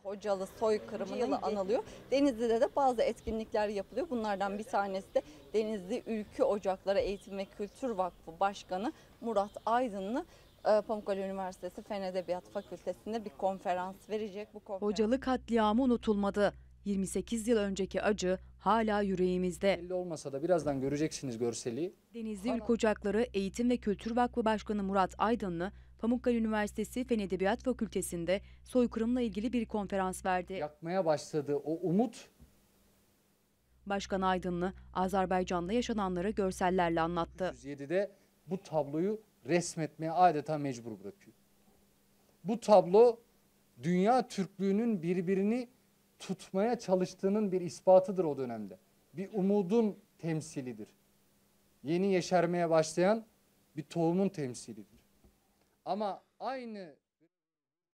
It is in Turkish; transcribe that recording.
Hocalı soykırımının yılı anılıyor. Denizli'de de bazı etkinlikler yapılıyor. Bunlardan bir tanesi de Denizli Ülkü Ocakları Eğitim ve Kültür Vakfı Başkanı Murat Aydınlı Pamukkale Üniversitesi Fen Edebiyat Fakültesi'nde bir konferans verecek. Hocalı katliamı unutulmadı. 28 yıl önceki acı hala yüreğimizde. Belli olmasa da birazdan göreceksiniz görseli. Denizli Ülkü Ocakları Eğitim ve Kültür Vakfı Başkanı Murat Aydınlı, Pamukkale Üniversitesi Fen Edebiyat Fakültesi'nde soykırımla ilgili bir konferans verdi. Yakmaya başladığı o umut. Başkan Aydınlı, Azerbaycan'da yaşananları görsellerle anlattı. 1907'de bu tabloyu resmetmeye adeta mecbur bırakıyor. Bu tablo dünya Türklüğünün birbirini tutmaya çalıştığının bir ispatıdır o dönemde. Bir umudun temsilidir. Yeni yeşermeye başlayan bir tohumun temsilidir. Ama aynı